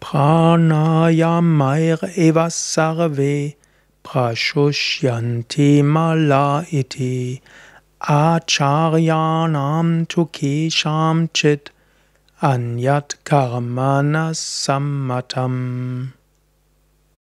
Pranayamair eva sarve prashushyanti mala iti acharyanam tu kesham chit anyat karmana sammatam.